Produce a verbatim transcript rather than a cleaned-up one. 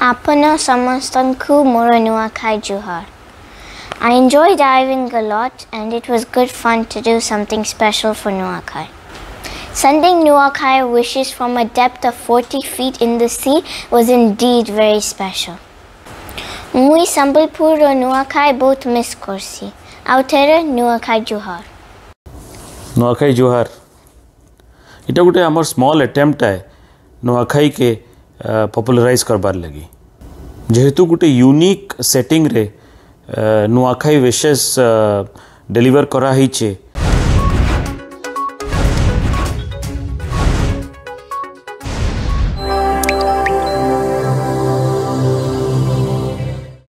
Apana samastanku moro Nuakhai juhar. I enjoy diving a lot and it was good fun to do something special for Nuakhai. Sending Nuakhai wishes from a depth of forty feet in the sea was indeed very special. Mui Sambalpur ro Nuakhai both miss korsi. Autere Nuakhai juhar. Nuakhai juhar. इटा गोटे आमर small attempt है नुआखाई के popularise करबार लगी जेहेतु गोटे unique setting रे नुआखाई विशेष deliver करा हिचे